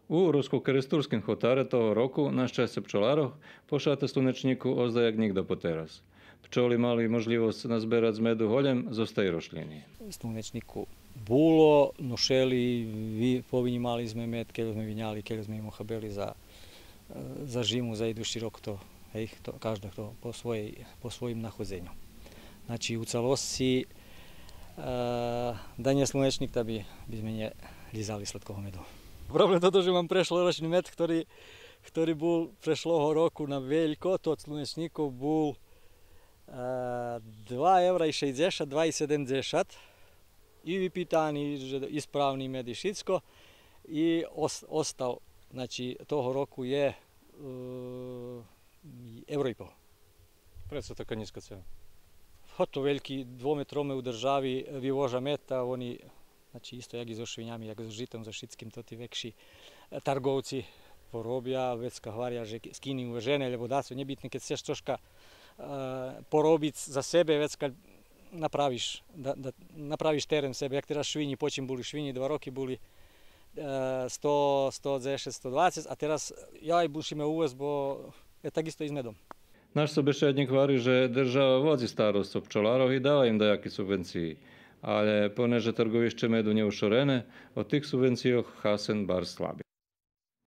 У Русько-Керестурськім хотаре того року, на щастя пчоларов, pošate slunečníku ozda jak nikdo poteraz. Pčoli mali možlivosť nazberať z medu holjem z ostej rošliny. Slunečniku було, ношели, повинімали sme med, keď sme vyňali, keď sme im ochabeli za žimu, za idući rok, to každý to po svojim nahodzenju. Znači u celosti da nie slunečnik, da by sme ne lizali sladkého medu. Problem to, že mám prešloročný med, ktorý bol prešlého roku na veľko, to od slunečníkov bol 2,60 €, 2,70 € i vypýtaný, že ispravný med i všetko. I ostal, znači toho roku je €1,5 €. Prečo taká nízka cena? To veľký dvometrome u državi vyvoža meta, oni, znači isto jak i so švinjami, jak so žitom, so všetkým, to tí vekší targovci porobia, vecka hvaria, že skini uvežené, lebo dá sú nebitné, keď chceš troška porobiť za sebe, vecka napraviš teren sebe, jak teraz švini, počím boli švini, 2 roky boli 100, 110, 120, a teraz ja aj bušíme uvoz, bo je takisto i s medom. Náš sobešedník hovorí, že država vozi starostov pčolárov i dáva im dajaké subvencii. Ale poneže trgovište medu neušorené, o tých subvencijoch Hasen bar slabi.